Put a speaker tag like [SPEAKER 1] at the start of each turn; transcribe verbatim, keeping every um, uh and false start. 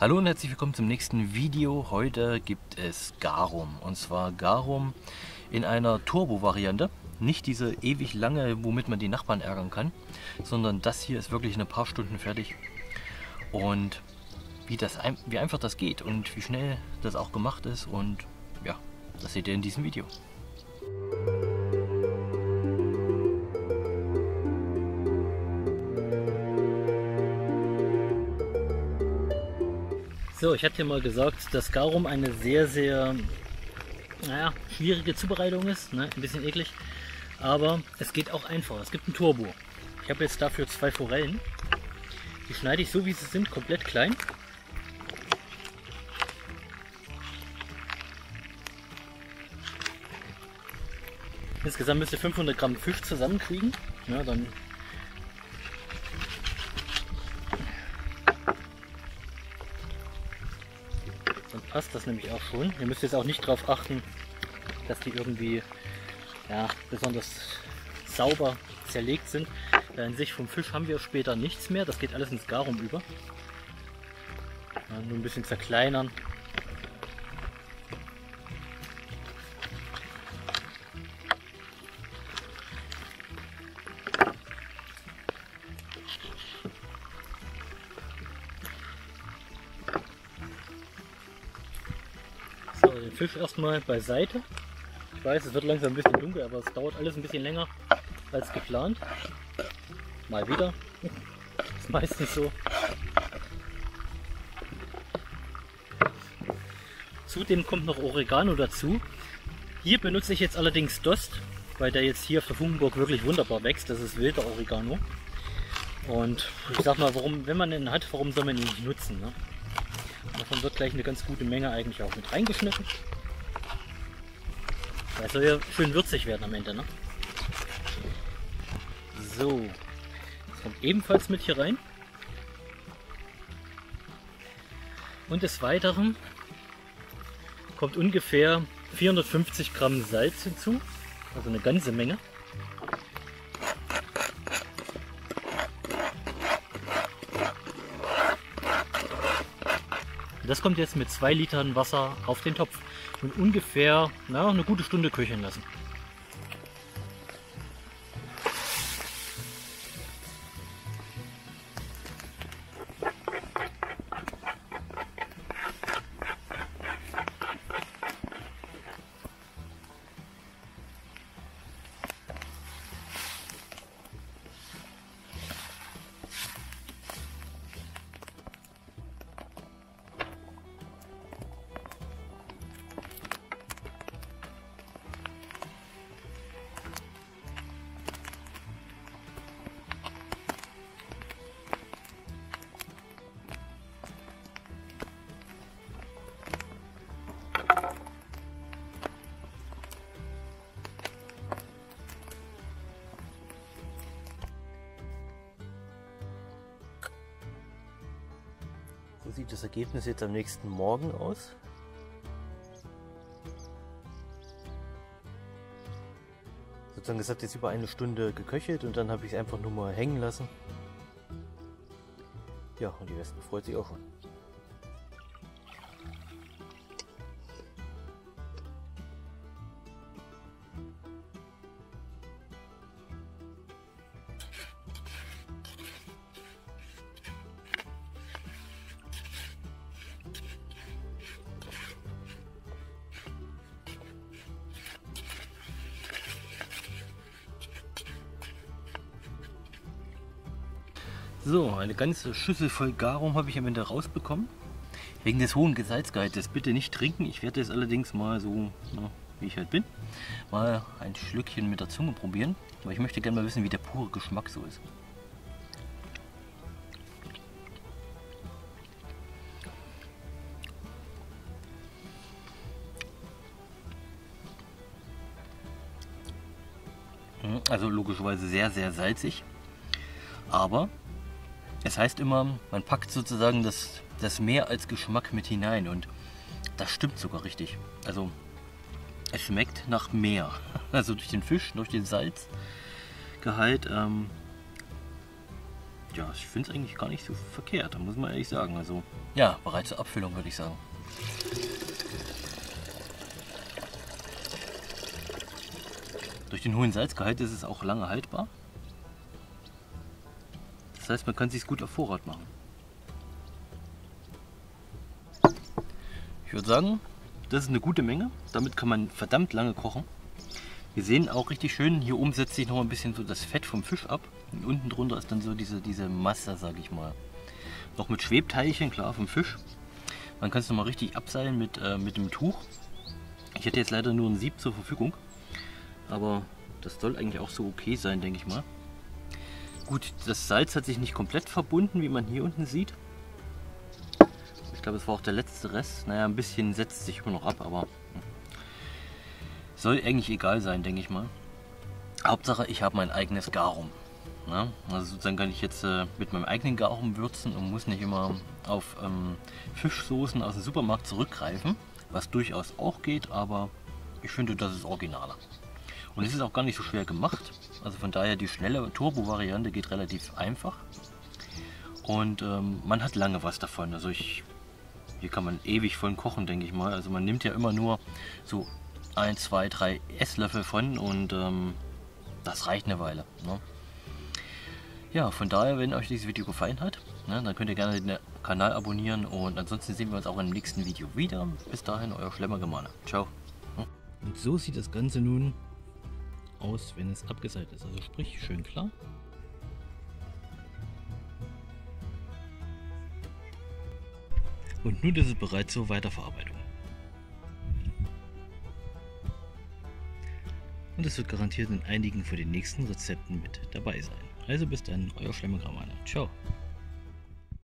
[SPEAKER 1] Hallo und herzlich willkommen zum nächsten Video. Heute gibt es Garum, und zwar Garum in einer Turbo-Variante. Nicht diese ewig lange, womit man die Nachbarn ärgern kann, sondern das hier ist wirklich in ein paar Stunden fertig. Und wie, das, wie einfach das geht und wie schnell das auch gemacht ist, und ja, das seht ihr in diesem Video. So, ich hatte ja mal gesagt, dass Garum eine sehr, sehr naja, schwierige Zubereitung ist, ne? Ein bisschen eklig, aber es geht auch einfacher. Es gibt ein Turbo. Ich habe jetzt dafür zwei Forellen. Die schneide ich so, wie sie sind, komplett klein. Insgesamt müsst ihr fünfhundert Gramm Fisch zusammenkriegen. Ja, dann Dann passt das nämlich auch schon. Ihr müsst jetzt auch nicht darauf achten, dass die irgendwie ja, besonders sauber zerlegt sind. Ja, in sich vom Fisch haben wir später nichts mehr. Das geht alles ins Garum über. Ja, nur ein bisschen zerkleinern. Den Fisch erstmal beiseite. Ich weiß, es wird langsam ein bisschen dunkel, aber es dauert alles ein bisschen länger als geplant. Mal wieder. Ist meistens so. Zudem kommt noch Oregano dazu. Hier benutze ich jetzt allerdings Dost, weil der jetzt hier auf der Funkenburg wirklich wunderbar wächst. Das ist wilder Oregano. Und ich sag mal, warum, wenn man ihn hat, warum soll man ihn nicht nutzen? Ne? Davon wird gleich eine ganz gute Menge eigentlich auch mit reingeschnitten. Das soll ja schön würzig werden am Ende. Ne? So, das kommt ebenfalls mit hier rein. Und des Weiteren kommt ungefähr vierhundertfünfzig Gramm Salz hinzu, also eine ganze Menge. Das kommt jetzt mit zwei Litern Wasser auf den Topf und ungefähr na, eine gute Stunde köcheln lassen. So sieht das Ergebnis jetzt am nächsten Morgen aus. Sozusagen, das hat jetzt über eine Stunde geköchelt und dann habe ich es einfach nur mal hängen lassen. Ja, und die Wespe freut sich auch schon. So, eine ganze Schüssel voll Garum habe ich am Ende rausbekommen. Wegen des hohen Salzgehaltes bitte nicht trinken. Ich werde es allerdings mal so, na, wie ich halt bin, mal ein Schlückchen mit der Zunge probieren. Aber ich möchte gerne mal wissen, wie der pure Geschmack so ist. Also logischerweise sehr, sehr salzig. Aber es heißt immer, man packt sozusagen das, das Meer als Geschmack mit hinein, und das stimmt sogar richtig. Also es schmeckt nach Meer. Also durch den Fisch, durch den Salzgehalt ähm, ja, ich finde es eigentlich gar nicht so verkehrt, da muss man ehrlich sagen. Also ja, bereit zur Abfüllung, würde ich sagen. Durch den hohen Salzgehalt ist es auch lange haltbar. Das heißt, man kann es sich gut auf Vorrat machen. Ich würde sagen, das ist eine gute Menge. Damit kann man verdammt lange kochen. Wir sehen auch richtig schön, hier oben setzt sich noch ein bisschen so das Fett vom Fisch ab. Und unten drunter ist dann so diese, diese Masse, sage ich mal. Noch mit Schwebteilchen, klar, vom Fisch. Man kann es nochmal richtig abseilen mit, äh, mit dem Tuch. Ich hätte jetzt leider nur ein Sieb zur Verfügung. Aber das soll eigentlich auch so okay sein, denke ich mal. Gut, das Salz hat sich nicht komplett verbunden, wie man hier unten sieht. Ich glaube, es war auch der letzte Rest. Naja, ein bisschen setzt sich immer noch ab, aber soll eigentlich egal sein, denke ich mal. Hauptsache, ich habe mein eigenes Garum. Ja, also sozusagen kann ich jetzt äh, mit meinem eigenen Garum würzen und muss nicht immer auf ähm, Fischsoßen aus dem Supermarkt zurückgreifen, was durchaus auch geht, aber ich finde, das ist originaler. Und es ist auch gar nicht so schwer gemacht, also von daher die schnelle Turbo-Variante geht relativ einfach und ähm, man hat lange was davon. Also ich, hier kann man ewig von kochen, denke ich mal. Also man nimmt ja immer nur so ein, zwei, drei Esslöffel von und ähm, das reicht eine Weile. Ne? Ja, von daher, wenn euch dieses Video gefallen hat, ne, dann könnt ihr gerne den Kanal abonnieren und ansonsten sehen wir uns auch im nächsten Video wieder. Bis dahin, euer Schlemmer-Germane. Ciao. Und so sieht das Ganze nun aus, wenn es abgeseilt ist. Also sprich, schön klar. Und nun ist es bereit zur Weiterverarbeitung. Und es wird garantiert in einigen von den nächsten Rezepten mit dabei sein. Also bis dann, euer Schlemmer-Germane. Ciao.